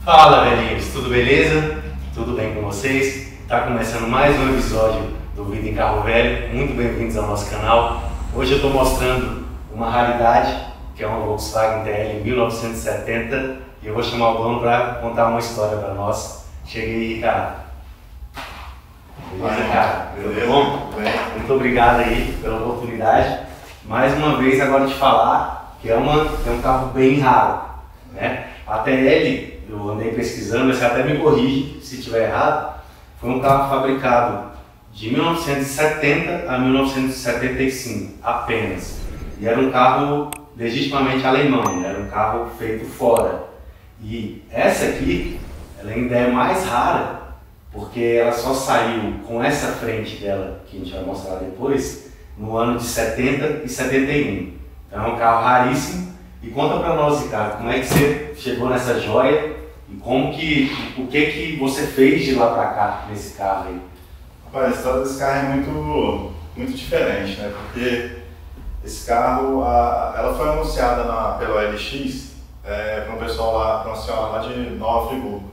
Fala, velhinhos, tudo beleza? Tudo bem com vocês? Tá começando mais um episódio do Vida em Carro Velho. Muito bem-vindos ao nosso canal. Hoje eu estou mostrando uma raridade, que é uma Volkswagen TL 1970, e eu vou chamar o dono para contar uma história para nós. Cheguei aí, Ricardo. Beleza, cara? Tudo bom? Muito obrigado aí pela oportunidade. Mais uma vez agora de falar que é um carro bem raro, né? A TL, eu andei pesquisando, você até me corrige se estiver errado, foi um carro fabricado de 1970 a 1975 apenas. E era um carro legitimamente alemão, né? Era um carro feito fora. E essa aqui, ela ainda é mais rara, porque ela só saiu com essa frente dela, que a gente vai mostrar depois, no ano de 70 e 71. Então é um carro raríssimo. E conta pra nós, Ricardo, como é que você chegou nessa joia e o que você fez de lá pra cá, nesse carro aí? Rapaz, a história desse carro é muito diferente, né? Porque esse carro, ela foi anunciada pela OLX para um pessoal lá, para uma senhora lá de Nova Friburgo.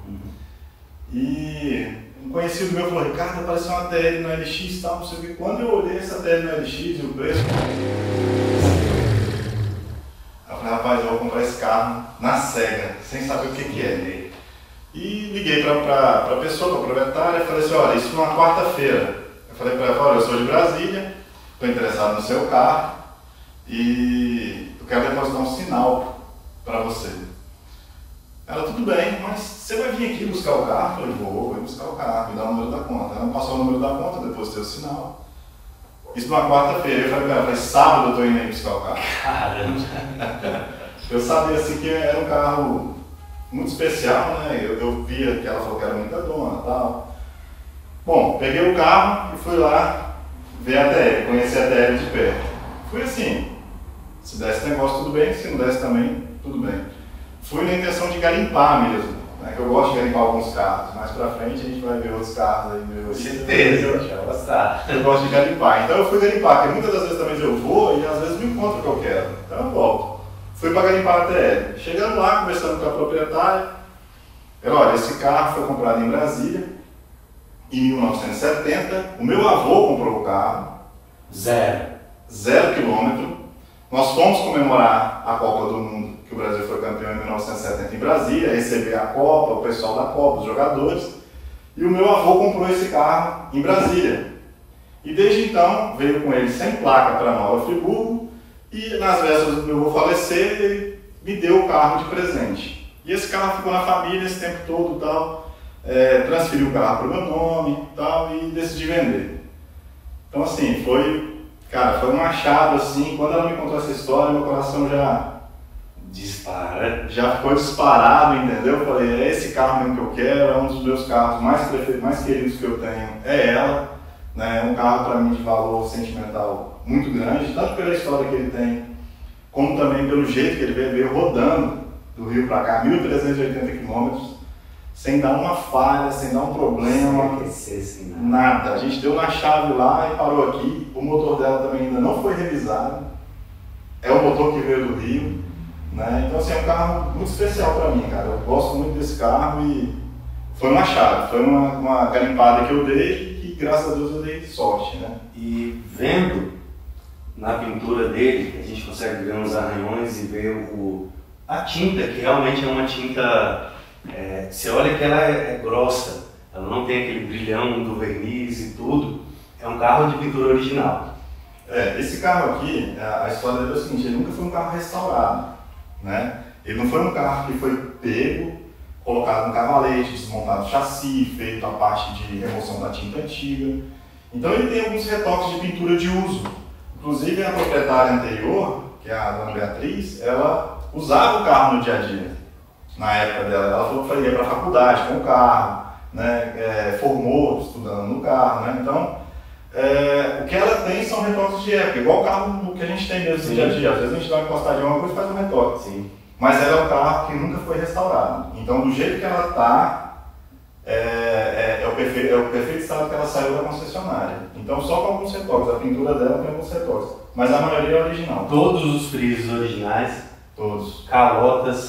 E um conhecido meu falou: Ricardo, apareceu uma TL no LX e tal, não sei o que. Quando eu olhei essa TL no LX e o preço, eu falei: rapaz, eu vou comprar esse carro na cega, sem saber o que é. E liguei para a pessoa, para a proprietária, e falei assim: olha, isso foi uma quarta-feira. Eu falei para ela: olha, eu sou de Brasília, estou interessado no seu carro e eu quero depositar um sinal para você. Ela: tudo bem, mas você vai vir aqui buscar o carro? Eu falei: vou buscar o carro, me dá o número da conta. Ela me passou o número da conta, depositei o sinal. Isso numa quarta-feira. Eu falei para ela: sábado eu estou indo aí buscar o carro. Caramba! Eu sabia assim que era um carro muito especial, né? Eu via que ela falou que era muita dona e tal. Bom, peguei o carro e fui lá ver a TL, conhecer a TL de perto. Fui assim, se desse negócio tudo bem, se não desse também, tudo bem. Fui na intenção de garimpar mesmo, né? Que eu gosto de garimpar alguns carros. Mais pra frente a gente vai ver outros carros aí. Com certeza, eu vou gostar. Eu gosto de garimpar, então eu fui garimpar, porque muitas das vezes também eu vou e às vezes não encontro o que eu quero. Então eu volto. Fui para garimpar a TL. Chegando lá, conversando com a proprietária, ela: olha, esse carro foi comprado em Brasília em 1970. O meu avô comprou o carro. Zero quilômetro. Nós fomos comemorar a Copa do Mundo, que o Brasil foi campeão em 1970 em Brasília, receber a Copa, o pessoal da Copa, os jogadores. E o meu avô comprou esse carro em Brasília. E desde então veio com ele sem placa para Nova Friburgo. E nas vésperas do meu avô falecer, ele me deu o carro de presente. E esse carro ficou na família esse tempo todo, tal. Transferi o carro para o meu nome, tal, e decidi vender. Então assim, foi um achado assim. Quando ela me contou essa história, meu coração já ficou disparado, entendeu? Eu falei: é esse carro mesmo que eu quero, é um dos meus carros mais preferidos, mais queridos que eu tenho, é ela. Né? É um carro para mim de valor sentimental muito grande, tanto pela história que ele tem, como também pelo jeito que ele veio rodando do Rio para cá, 1.380 quilômetros, sem dar uma falha, sem dar um problema, nada. A gente deu na chave lá e parou aqui. O motor dela também ainda não foi revisado, é o motor que veio do Rio, né? Então assim, é um carro muito especial para mim, cara. Eu gosto muito desse carro e foi uma chave, foi uma garimpada que eu dei. E graças a Deus eu dei sorte, né? E vendo na pintura dele, a gente consegue ver uns arranhões e ver a tinta, que realmente é uma tinta... você olha que ela é grossa, ela não tem aquele brilhão do verniz e tudo. É um carro de pintura original. Esse carro aqui, a história dele é o seguinte: ele nunca foi um carro restaurado, né? Ele não foi um carro que foi pego, colocado no cavalete, desmontado o chassi, feito a parte de remoção da tinta antiga. Então ele tem alguns retoques de pintura de uso. Inclusive a proprietária anterior, que é a dona Beatriz, ela usava o carro no dia a dia. Na época dela, ela falou que ia para a faculdade com o carro, né? Formou estudando no carro, né? Então o que ela tem são retoques de época, igual o carro que a gente tem mesmo no dia a dia. Às vezes a gente dá uma encostadinha em alguma coisa e faz um retoque. Sim. Mas ela é um carro que nunca foi restaurado. Então, do jeito que ela está, é o perfeito estado que ela saiu da concessionária. Então, só com alguns retoques. A pintura dela tem alguns retoques. Mas a maioria é original. Todos os frisos originais? Todos. Calotas,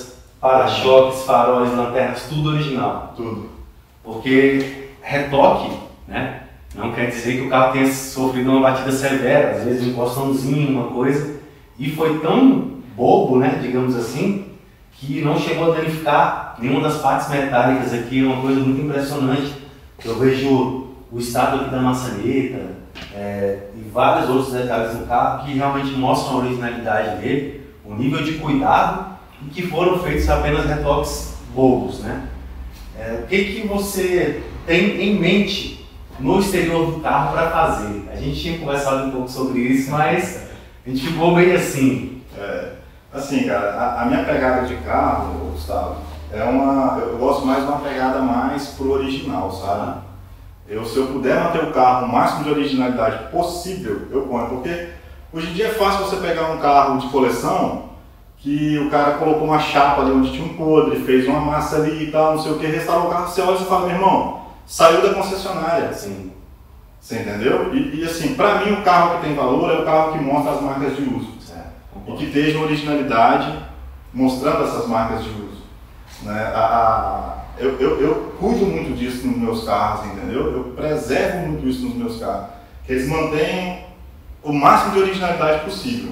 para-choques, faróis, lanternas, tudo original. Tudo. Porque retoque, né, não quer dizer que o carro tenha sofrido uma batida severa, às vezes um encostãozinho, uma coisa, e foi tão bobo, né, digamos assim, que não chegou a danificar nenhuma das partes metálicas aqui. É uma coisa muito impressionante. Eu vejo o estado aqui da maçaneta e vários outros detalhes no carro que realmente mostram a originalidade dele, o nível de cuidado, e que foram feitos apenas retoques bobos, né? O que você tem em mente no exterior do carro para fazer? A gente tinha conversado um pouco sobre isso, mas a gente ficou bem assim. Assim, cara, a minha pegada de carro, Gustavo, eu gosto mais de uma pegada mais pro original, sabe? Se eu puder manter o carro o máximo de originalidade possível, eu ponho, porque hoje em dia é fácil você pegar um carro de coleção que o cara colocou uma chapa ali onde tinha um podre, fez uma massa ali e tal, não sei o que, restaurou o carro, você olha e fala, meu irmão, saiu da concessionária. Sim. Você entendeu? E assim, pra mim o carro que tem valor é o carro que mostra as marcas de uso. E que esteja uma originalidade mostrando essas marcas de uso. Né? Eu cuido muito disso nos meus carros, entendeu? Eu preservo muito isso nos meus carros. Que eles mantenham o máximo de originalidade possível.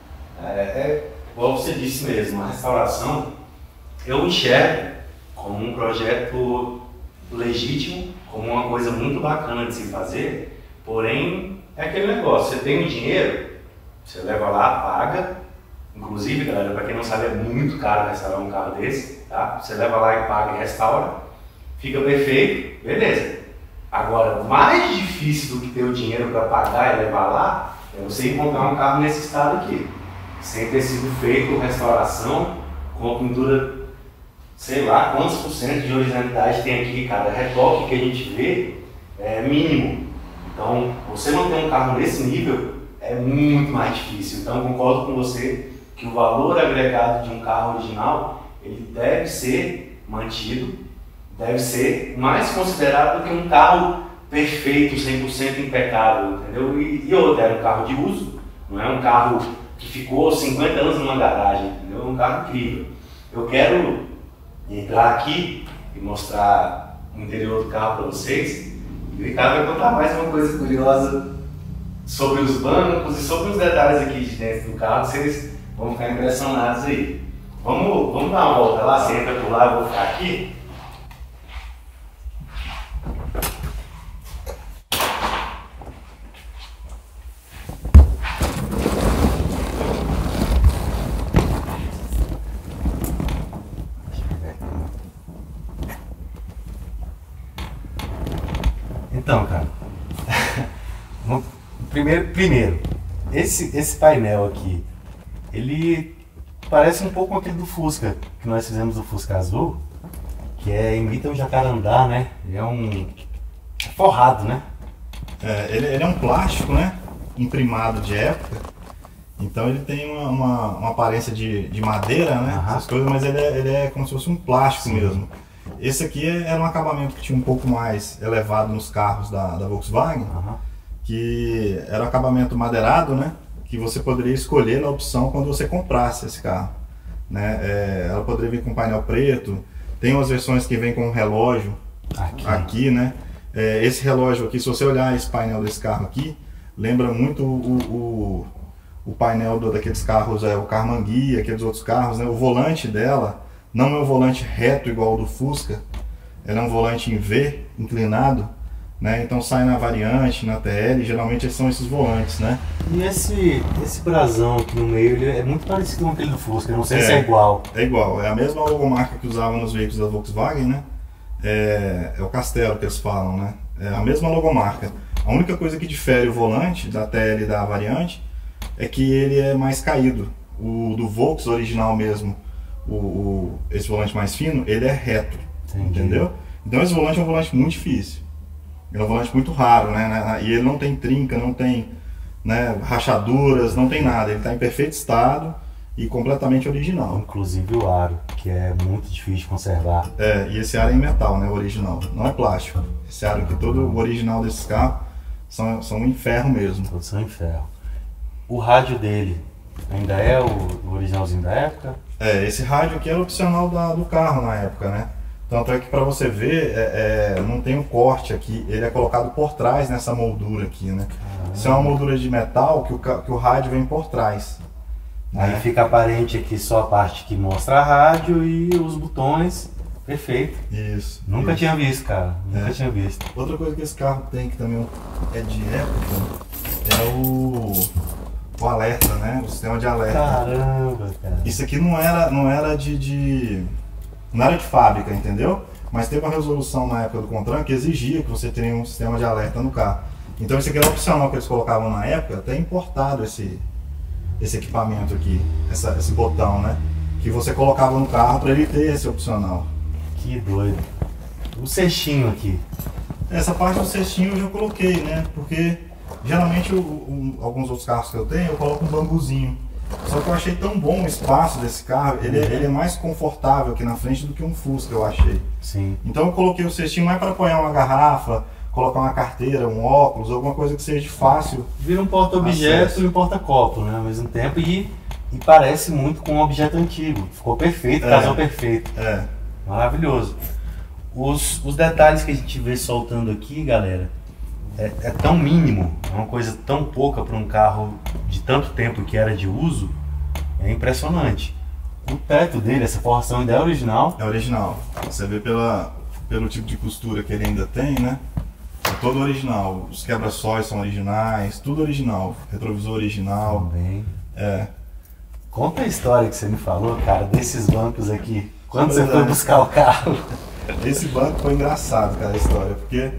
Igual você disse mesmo, a restauração eu enxergo como um projeto legítimo, como uma coisa muito bacana de se fazer, porém é aquele negócio, você tem o dinheiro, você leva lá, paga, inclusive, galera, para quem não sabe, é muito caro restaurar um carro desse, tá? Você leva lá e paga e restaura, fica perfeito, beleza. Agora, mais difícil do que ter o dinheiro para pagar e levar lá, é você encontrar um carro nesse estado aqui, sem ter sido feito restauração, com a pintura, sei lá quantos por cento de originalidade tem aqui, cada retoque que a gente vê é mínimo. Então, você manter um carro nesse nível é muito mais difícil. Então, concordo com você que o valor agregado de um carro original, ele deve ser mantido, deve ser mais considerado do que um carro perfeito, 100% impecável, entendeu? E outro, era um carro de uso, não é um carro que ficou 50 anos numa garagem, entendeu? É um carro incrível. Eu quero entrar aqui e mostrar o interior do carro para vocês, e o Ricardo vai contar mais uma coisa curiosa sobre os bancos e sobre os detalhes aqui de dentro do carro, vocês vão ficar impressionados aí. Vamos dar uma volta lá, você entra por lá, eu vou ficar aqui. Então, cara, primeiro, esse painel aqui, ele parece um pouco aquele do Fusca, que nós fizemos do Fusca Azul, que imita um jacarandá, né? Ele é forrado, né? Ele é um plástico, né? Imprimado de época, então ele tem uma aparência de madeira, né? Essas coisas, mas ele é como se fosse um plástico. Sim. Mesmo. Esse aqui era um acabamento que tinha um pouco mais elevado nos carros da Volkswagen, que era um acabamento madeirado, né? Que você poderia escolher na opção quando você comprasse esse carro, né? Ela poderia vir com painel preto, tem umas versões que vem com um relógio aqui, né? Esse relógio aqui, se você olhar esse painel desse carro aqui, lembra muito o painel daqueles carros, o Carmanguia, aqueles outros carros, né? O volante dela não é um volante reto igual ao do Fusca, ela é um volante em V, inclinado, né? Então sai na variante, na TL, geralmente são esses volantes, né? E esse brasão aqui no meio, ele é muito parecido com aquele do Fusca, eu não sei se é igual. É igual, é a mesma logomarca que usavam nos veículos da Volkswagen, né? É o Castelo que eles falam, né? É a mesma logomarca. A única coisa que difere o volante da TL e da variante é que ele é mais caído. O do Volks original mesmo, esse volante mais fino, ele é reto. Entendi. Entendeu? Então esse volante é um volante muito difícil. Ele é um volante muito raro, né? E ele não tem trinca, não tem, né, rachaduras, não tem nada. Ele está em perfeito estado e completamente original. Inclusive o aro, que é muito difícil de conservar. E esse aro é em metal, né? O original, não é plástico. Esse aro aqui, todo o original desses carros, são em ferro mesmo. Todos são em ferro. O rádio dele Ainda é o originalzinho da época? Esse rádio aqui era opcional do carro na época, né? Tanto é que para você ver, não tem um corte aqui, ele é colocado por trás nessa moldura aqui, né? Isso é uma moldura de metal que o rádio vem por trás. Aí fica aparente aqui só a parte que mostra a rádio e os botões. Perfeito. Isso. Nunca tinha visto, cara. Nunca tinha visto. Outra coisa que esse carro tem, que também é de época, é o alerta, né? O sistema de alerta. Caramba, cara. Isso aqui não era de fábrica, entendeu? Mas teve uma resolução na época do Contran que exigia que você tenha um sistema de alerta no carro. Então isso aqui era opcional que eles colocavam na época, até importado esse equipamento aqui, esse botão, né? Que você colocava no carro para ele ter esse opcional. Que doido. O cestinho aqui. Essa parte do cestinho eu já coloquei, né? Porque geralmente alguns outros carros que eu tenho, eu coloco um bambuzinho. Só que eu achei tão bom o espaço desse carro, ele é mais confortável aqui na frente do que um Fusca, eu achei. Sim. Então eu coloquei o cestinho mais para apoiar uma garrafa, colocar uma carteira, um óculos, alguma coisa que seja fácil. Vira um porta-objeto e um porta-copo, né? Ao mesmo tempo e parece muito com um objeto antigo. Ficou perfeito, casou perfeito. Maravilhoso. Os detalhes que a gente vê soltando aqui, galera, é tão mínimo, é uma coisa tão pouca para um carro de tanto tempo que era de uso, é impressionante. O teto dele, essa forração ainda é original? É original. Você vê pelo tipo de costura que ele ainda tem, né? É todo original. Os quebra-sóis são originais, tudo original. Retrovisor original. Também. Conta a história que você me falou, cara, desses bancos aqui. Quando você foi buscar o carro? Esse banco foi engraçado, cara, a história, porque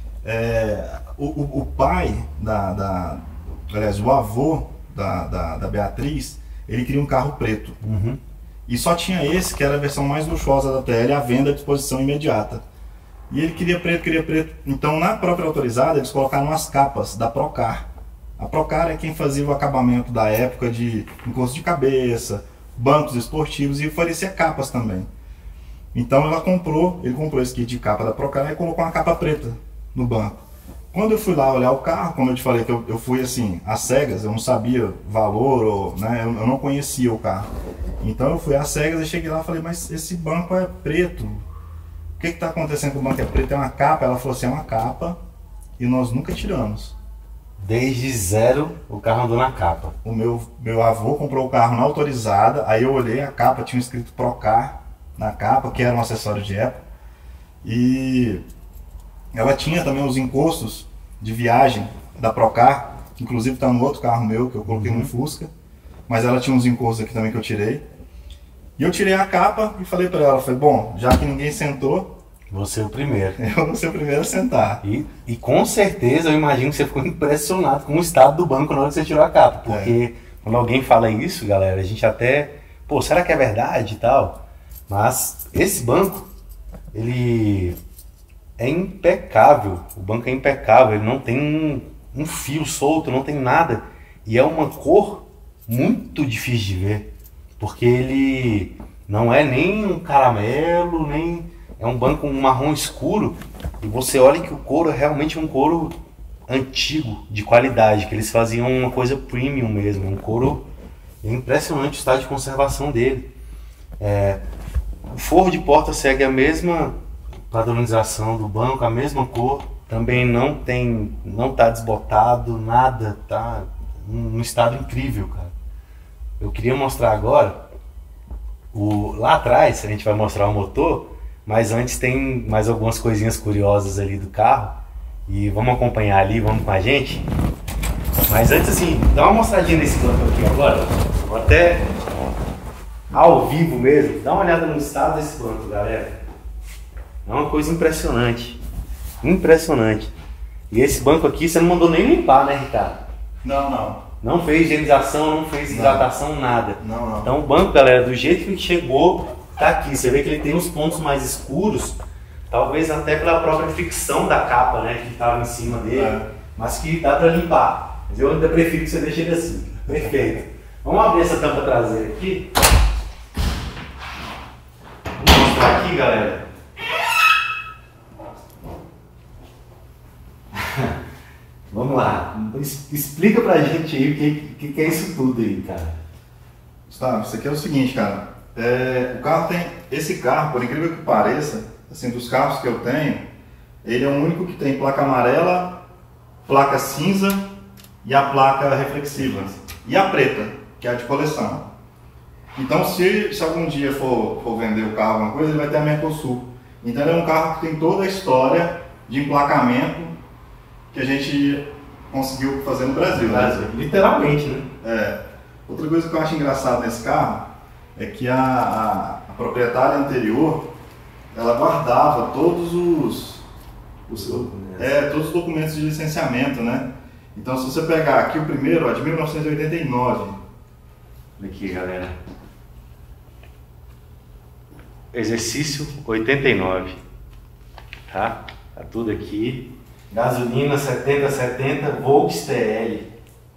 o pai aliás, o avô da Beatriz, ele queria um carro preto. E só tinha esse, que era a versão mais luxuosa da TL, à venda à disposição imediata. E ele queria preto. Então, na própria autorizada, eles colocaram as capas da Procar. A Procar é quem fazia o acabamento da época de encosto de cabeça, bancos esportivos e oferecia capas também. Então ele comprou esse kit de capa da Procar e colocou uma capa preta no banco. Quando eu fui lá olhar o carro, como eu te falei que eu fui assim, às cegas, eu não sabia valor, né, eu não conhecia o carro. Então eu fui às cegas e cheguei lá e falei, mas esse banco é preto. O que está acontecendo com o banco é preto? É uma capa? Ela falou assim, é uma capa e nós nunca tiramos. Desde zero o carro andou na capa. O meu avô comprou o carro na autorizada, aí eu olhei a capa, tinha escrito Procar na capa, que era um acessório de época. E ela tinha também os encostos de viagem da Procar, que inclusive está no outro carro meu, que eu coloquei no Fusca. Mas ela tinha uns encostos aqui também que eu tirei. E eu tirei a capa e falei para ela, bom, já que ninguém sentou, você é o primeiro. Eu vou ser o primeiro a sentar. E com certeza eu imagino que você ficou impressionado com o estado do banco na hora que você tirou a capa. Porque quando alguém fala isso, galera, a gente até... Pô, será que é verdade e tal? Mas esse banco, ele é impecável. O banco é impecável, ele não tem um fio solto, não tem nada. E é uma cor muito difícil de ver. Porque ele não é nem um caramelo, nem... É um banco marrom escuro e você olha que o couro é realmente um couro antigo, de qualidade, que eles faziam uma coisa premium mesmo, um couro impressionante o estado de conservação dele. O forro de porta segue a mesma padronização do banco, a mesma cor, também não está desbotado, nada, tá num estado incrível, cara. Eu queria mostrar agora, lá atrás a gente vai mostrar o motor, mas antes tem mais algumas coisinhas curiosas ali do carro. E vamos acompanhar ali, vamos com a gente. Mas antes assim, dá uma mostradinha nesse banco aqui agora. Vou até ao vivo mesmo. Dá uma olhada no estado desse banco, galera. É uma coisa impressionante. Impressionante. E esse banco aqui você não mandou nem limpar, né, Ricardo? Não. Não fez higienização, não fez hidratação, nada. Não. Então o banco, galera, do jeito que chegou... Tá aqui, você vê que ele tem uns pontos mais escuros, talvez até pela própria fricção da capa, né, que estava em cima dele, mas que dá para limpar. Mas eu ainda prefiro que você deixe ele assim. Perfeito. Vamos abrir essa tampa traseira aqui. Vou mostrar aqui, galera. Vamos lá. explica pra gente aí o que é isso tudo aí, cara. Gustavo, isso aqui é o seguinte, cara. O carro tem... Esse carro, por incrível que pareça, assim, dos carros que eu tenho, ele é o único que tem placa amarela, placa cinza e a placa reflexiva. E a preta, que é a de coleção. Então, se algum dia for vender o carro, alguma coisa, ele vai ter a Mercosul. Então, ele é um carro que tem toda a história de emplacamento que a gente conseguiu fazer no Brasil. Né? Literalmente, né? Outra coisa que eu acho engraçado nesse carro é que a proprietária anterior, ela guardava todos os documentos de licenciamento, né? Então, se você pegar aqui o primeiro, ó, de 1989. Aqui, galera. Exercício 89. Tá? Tá tudo aqui. Gasolina 7070, Volks TL.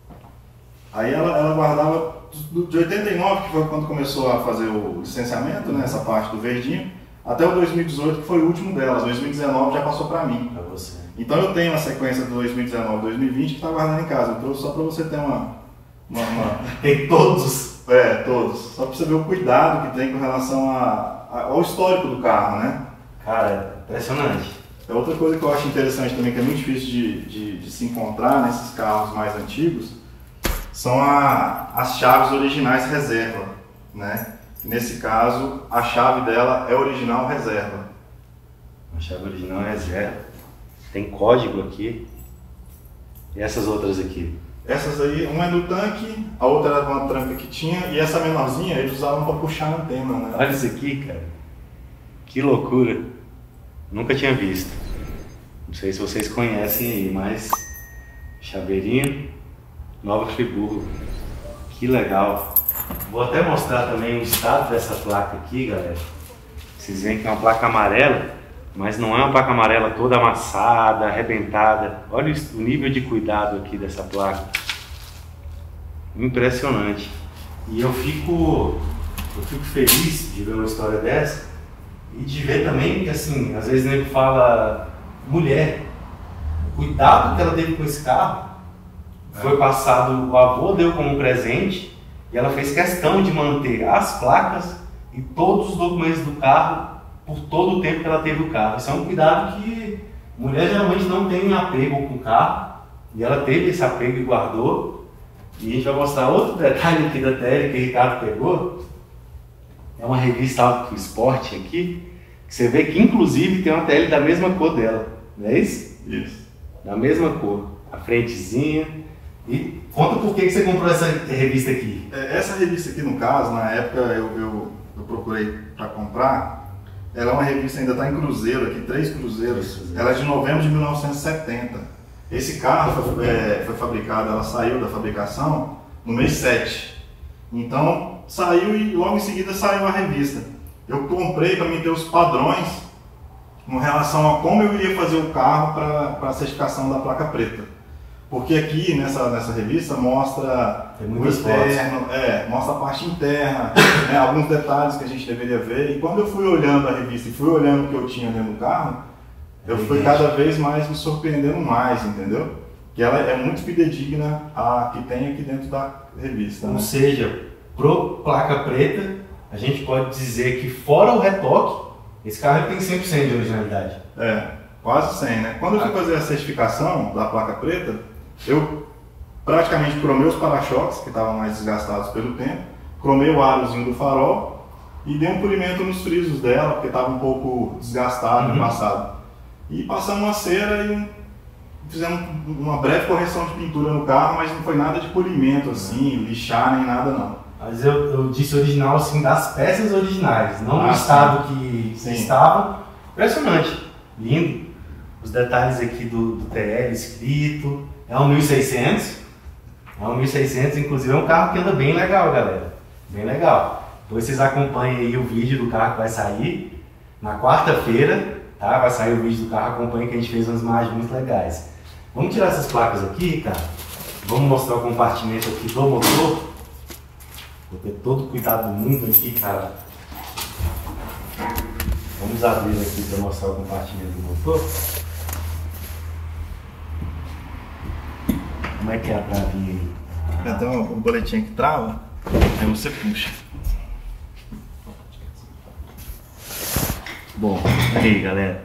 Aí ela guardava de 89, que foi quando começou a fazer o licenciamento, né? Essa parte do verdinho, até o 2018, que foi o último dela. 2019 já passou para mim. Para você. Então eu tenho a sequência de 2019 2020 que está guardada em casa. Eu trouxe só para você ter uma... Tem todos? Todos. Só para você ver o cuidado que tem com relação ao histórico do carro, né? Cara, impressionante. Outra coisa que eu acho interessante também, que é muito difícil de se encontrar nesses carros mais antigos, são as chaves originais reserva, né? Nesse caso, a chave dela é original reserva. A chave original reserva. Tem código aqui. E essas outras aqui? Essas aí, uma é do tanque, a outra era de uma tranca que tinha, e essa menorzinha eles usavam para puxar a antena, né? Olha isso aqui, cara. Que loucura. Nunca tinha visto. Não sei se vocês conhecem aí, mas chaveirinho Nova Friburgo. Que legal. Vou até mostrar também o estado dessa placa aqui, galera. Vocês veem que é uma placa amarela, mas não é uma placa amarela toda amassada, arrebentada. Olha o nível de cuidado aqui dessa placa. Impressionante. E eu fico feliz de ver uma história dessa. E de ver também que, assim, às vezes ele fala mulher, o cuidado que ela teve com esse carro foi passado, o avô deu como presente e ela fez questão de manter as placas e todos os documentos do carro por todo o tempo que ela teve o carro. Isso é um cuidado que mulher geralmente não tem apego com o carro e ela teve esse apego e guardou. E a gente vai mostrar outro detalhe aqui da tele que o Ricardo pegou. É uma revista Auto Esporte aqui, que você vê que inclusive tem uma TL da mesma cor dela, não é isso? Isso. Da mesma cor, a frentezinha. E conta por que você comprou essa revista aqui. Essa revista aqui, no caso, na época eu procurei para comprar. Ela é uma revista, ainda está em cruzeiro aqui, 3 cruzeiros. Ela é de novembro de 1970. Esse carro foi fabricado, ela saiu da fabricação no mês 7. Então, saiu e logo em seguida saiu a revista. Eu comprei para mim ter os padrões com relação a como eu iria fazer o carro para a certificação da placa preta. Porque aqui nessa revista mostra o externo, mostra a parte interna, né, alguns detalhes que a gente deveria ver. E quando eu fui olhando a revista e fui olhando o que eu tinha dentro do carro, eu fui cada vez mais me surpreendendo mais, entendeu? Que ela é muito fidedigna a que tem aqui dentro da revista. Ou né? seja, pro placa preta, a gente pode dizer que fora o retoque, esse carro tem 100% de originalidade. Quase 100, né? Quando eu fui fazer a certificação da placa preta, eu praticamente cromei os para-choques, que estavam mais desgastados pelo tempo, cromei o arozinho do farol e dei um polimento nos frisos dela, porque estava um pouco desgastado no passado. E passamos uma cera e fizemos uma breve correção de pintura no carro, mas não foi nada de polimento assim, lixar nem nada não. Mas eu disse original assim das peças originais, não do estado que estava. Impressionante, lindo. Os detalhes aqui do TL escrito. É um 1600. É um 1600, inclusive é um carro que anda bem legal, galera. Bem legal. Depois vocês acompanhem aí o vídeo do carro que vai sair na quarta-feira, tá? Vai sair o vídeo do carro, acompanhe que a gente fez umas imagens muito legais. Vamos tirar essas placas aqui, cara. Vamos mostrar o compartimento aqui do motor. Vou ter todo o cuidado do mundo aqui, cara. Vamos abrir aqui para mostrar o compartimento do motor. Como é que é a travinha aí? Então o boletim que trava, aí você puxa. Bom, aí galera.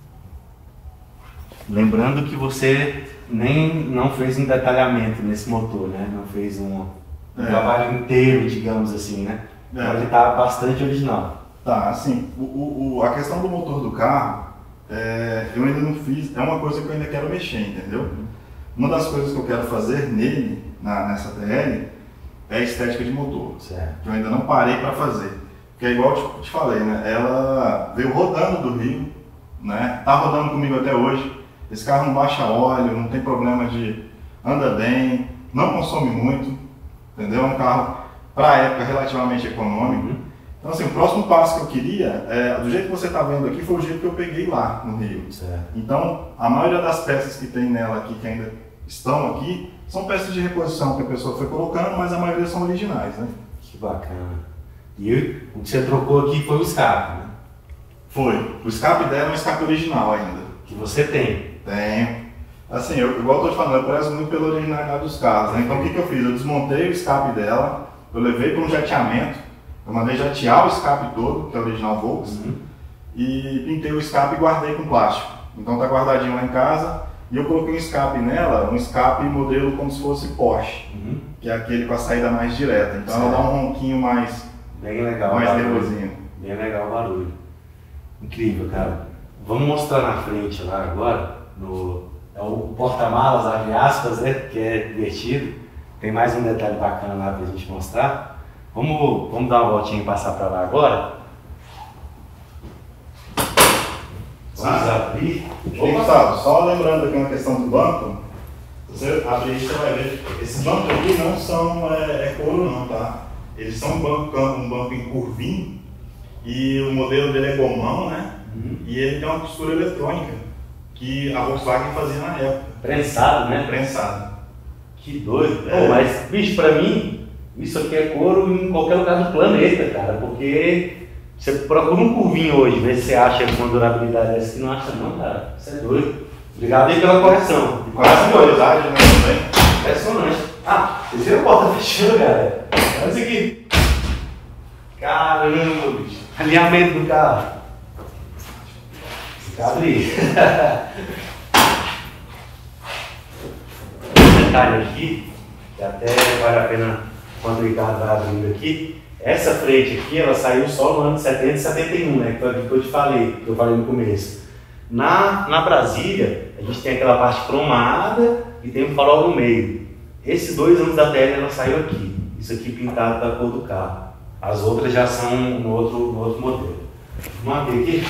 Lembrando que você não fez um detalhamento nesse motor, né? Não fez um trabalho inteiro, digamos assim, né? Então ele tá bastante original. Tá, assim, a questão do motor do carro, eu ainda não fiz, é uma coisa que eu ainda quero mexer, entendeu? Uma das coisas que eu quero fazer nele, nessa TL, é a estética de motor. Certo. Que eu ainda não parei para fazer. Porque é igual eu te falei, né? Ela veio rodando do Rio, né? Tá rodando comigo até hoje. Esse carro não baixa óleo, não tem problema anda bem, não consome muito, entendeu? É um carro, para a época, relativamente econômico. Então, assim, o próximo passo que eu queria, do jeito que você está vendo aqui, foi o jeito que eu peguei lá no Rio. Certo. Então, a maioria das peças que tem nela aqui, que ainda estão aqui, são peças de reposição que a pessoa foi colocando, mas a maioria são originais, né? Que bacana. E o que você trocou aqui foi o escape, né? Foi. O escape dela é um escape original ainda. Que você tem. Tenho. Assim, igual eu tô te falando, eu prezo muito pela originalidade dos carros, né? Então o que eu fiz? Eu desmontei o escape dela, eu levei para um jateamento, eu mandei jatear o escape todo, que é o original Volks, e pintei o escape e guardei com plástico. Então tá guardadinho lá em casa, e eu coloquei um escape nela, um escape modelo como se fosse Porsche, que é aquele com a saída mais direta. Então ela dá um ronquinho mais bem legal, mais nervosinho. Bem legal o barulho. Incrível, cara. Vamos mostrar na frente lá agora. É o porta-malas, abre aspas, né? Que é divertido. Tem mais um detalhe bacana lá pra gente mostrar. Vamos dar uma voltinha e passar para lá agora. Vamos abrir. Gustavo, só lembrando aqui uma questão do banco. Se você abrir isso, você vai ver. Esses bancos aqui não são couro não, tá? Eles são um banco em curvinho. E o modelo dele é gomão, né? E ele tem uma costura eletrônica que a Volkswagen fazia na época. Prensado, né? Prensado. Que doido. Mas, bicho, pra mim, isso aqui é couro em qualquer lugar do planeta, cara. Porque você procura um curvinho hoje, vê se você acha uma durabilidade dessa que não acha não, cara. Isso é doido. Obrigado aí pela correção. Quase qualidade, né? Também. Impressionante. Vocês viram a porta fechando, galera? Olha isso aqui. Caramba, bicho. Alinhamento do carro. Abre. Um detalhe aqui, que até vale a pena quando o Ricardo vai abrindo aqui. Essa frente aqui, ela saiu só no ano de 70 e 71, né? Que foi aquilo que eu te falei, que eu falei no começo. Na Brasília, a gente tem aquela parte cromada e tem um farol no meio. Esses 2 anos da tela, ela saiu aqui. Isso aqui pintado da cor do carro. As outras já são no outro modelo. Vamos abrir aqui.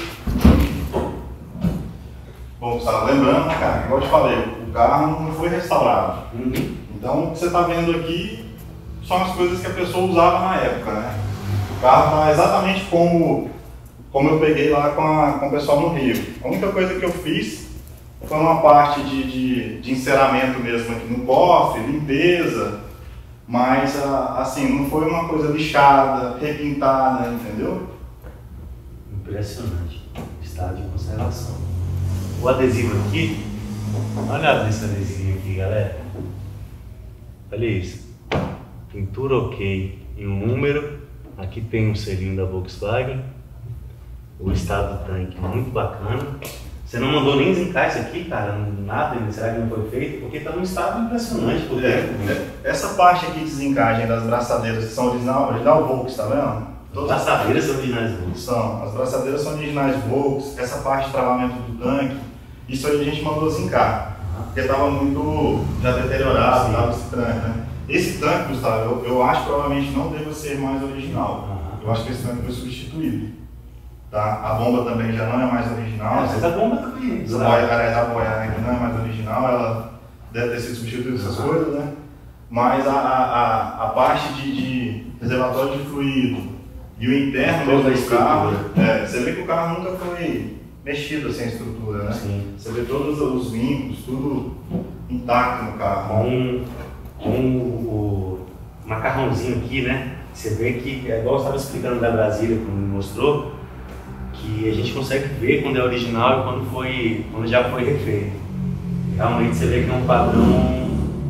Bom, Gustavo, lembrando, cara, igual eu te falei, o carro não foi restaurado. Então, o que você está vendo aqui são as coisas que a pessoa usava na época, né? O carro está exatamente como eu peguei lá com o pessoal no Rio. A única coisa que eu fiz foi uma parte de enceramento mesmo aqui no cofre, limpeza, mas assim, não foi uma coisa lixada, repintada, entendeu? Impressionante. Estado de conservação. O adesivo aqui, olha esse adesivo aqui, galera. Olha isso. Pintura ok em um número. Aqui tem um selinho da Volkswagen. O estado do tanque muito bacana. Você não mandou nem zincar isso aqui, cara? Nada, será que não foi feito? Porque está num estado impressionante. Essa parte aqui de zincagem das braçadeiras que são original Volks, tá vendo? Todas as braçadeiras são originais Volks. São, as braçadeiras são originais Volks. Essa parte de travamento do tanque, isso aí a gente mandou zincar. Porque estava muito já deteriorado, estava estranho, né? Esse tanque, Gustavo, eu acho que provavelmente não deve ser mais original. Eu acho que esse tanque foi substituído. Tá? A bomba também já não é mais original. Mas a bomba também. A boia ainda não é mais original, ela deve ter sido substituída essas coisas, né? Mas a parte de reservatório de fluido e o interno do carro, você vê que o carro nunca foi mexido assim a estrutura, né? Sim. Você vê todos os vincos, tudo intacto no carro. Com o macarrãozinho aqui, né? Você vê que, é igual eu estava explicando da Brasília, como me mostrou, que a gente consegue ver quando é original e quando já foi refeito. Realmente você vê que é um padrão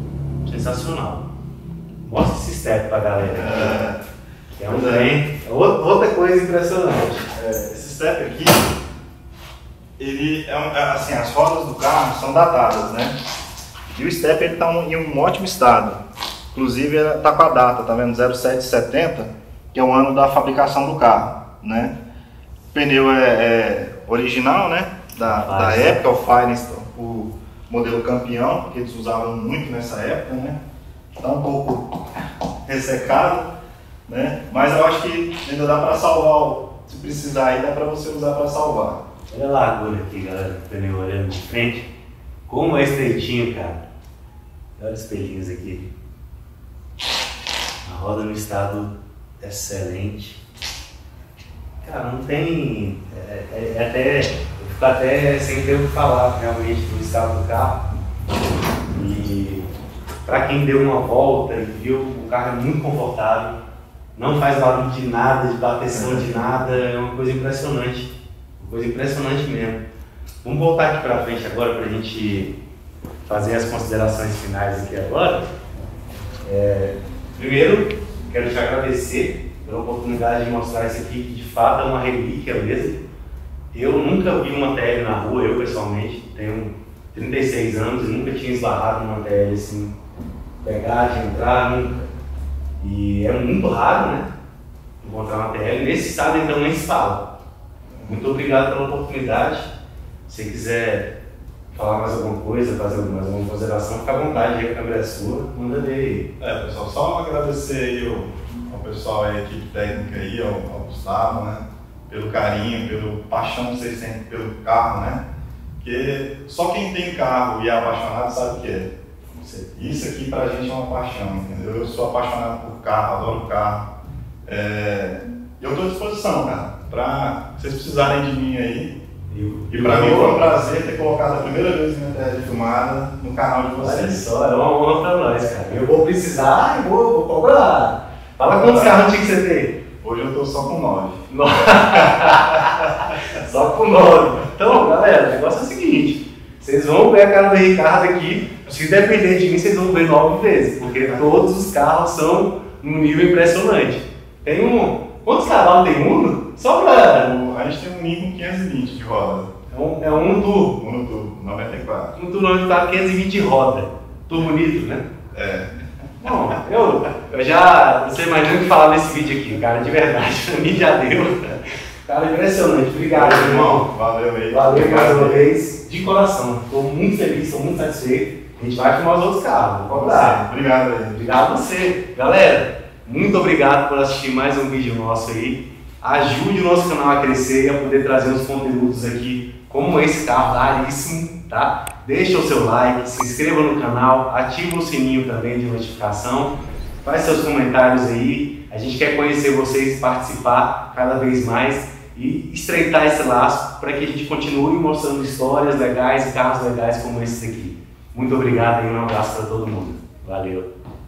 sensacional. Mostra esse step pra galera. É um trem, outra coisa impressionante. Esse step aqui, ele assim, as rodas do carro são datadas, né? E o step ele tá em um ótimo estado. Inclusive tá com a data, tá vendo? 0770, que é o ano da fabricação do carro, né? O pneu é original, né? Da época, o Firestone, o modelo campeão, que eles usavam muito nessa época, né? Tá um pouco ressecado, né? Mas eu acho que ainda dá para salvar, se precisar aí, dá para você usar para salvar. Olha a largura aqui, galera, o pneu olhando de frente. Como é estreitinho, cara. Olha os pelinhos aqui. A roda no estado excelente. Cara, não tem... eu fico até sem ter o que falar realmente do estado do carro. E para quem deu uma volta e viu, o carro é muito confortável. Não faz barulho de nada, de bateção de nada. É uma coisa impressionante. Uma coisa impressionante mesmo. Vamos voltar aqui para frente agora para a gente fazer as considerações finais aqui agora. Primeiro, quero te agradecer pela oportunidade de mostrar isso aqui, que de fato é uma relíquia mesmo. Eu nunca vi uma TL na rua, eu pessoalmente tenho 36 anos e nunca tinha esbarrado numa TL assim, pegar, de entrar, nunca. E é muito raro, né, encontrar uma TL. Nesse estado então nem se fala. Muito obrigado pela oportunidade. Se quiser falar mais alguma coisa, fazer mais alguma consideração, fica à vontade, a câmera é sua, manda ver aí. Pessoal, só agradecer aí ao pessoal, a equipe técnica aí, ao Gustavo, né? Pelo carinho, pela paixão que vocês têm pelo carro, né? Porque só quem tem carro e é apaixonado sabe o que é. Isso aqui pra gente é uma paixão, entendeu? Eu sou apaixonado por carro, adoro carro. Eu estou à disposição, cara, pra vocês precisarem de mim aí. E pra mim foi um prazer ter colocado a primeira vez minha tela filmada no canal de vocês. Olha só, é uma honra pra nós, cara. Eu vou precisar e vou cobrar. Fala quantos carros antigos você tem? Hoje eu tô só com 9. Só com 9. Então, galera, o negócio é o seguinte. Vocês vão ver a cara do Ricardo aqui. Se depender de mim, vocês vão ver 9 vezes. Porque todos os carros são num nível impressionante. Tem quantos cavalos tem um? Só pra... A gente tem um Ningo 520 de roda. É um turbo. Um turbo, 94. Um turbo 94, 520 de roda. Turbo nitro, né? Bom, eu já não sei mais nem o que falar nesse vídeo aqui, cara, de verdade, pra mim já deu. Cara, impressionante. Obrigado, irmão. Valeu aí. Valeu mais uma vez, de coração. Estou muito feliz, estou muito satisfeito. A gente vai filmar os outros carros, vou cobrar. Obrigado aí. Obrigado a você. Galera, muito obrigado por assistir mais um vídeo nosso aí. Ajude o nosso canal a crescer e a poder trazer os conteúdos aqui, como esse carro raríssimo, tá? Deixa o seu like, se inscreva no canal, ativa o sininho também de notificação, faz seus comentários aí. A gente quer conhecer vocês, participar cada vez mais e estreitar esse laço para que a gente continue mostrando histórias legais e carros legais como esses aqui. Muito obrigado e um abraço para todo mundo. Valeu!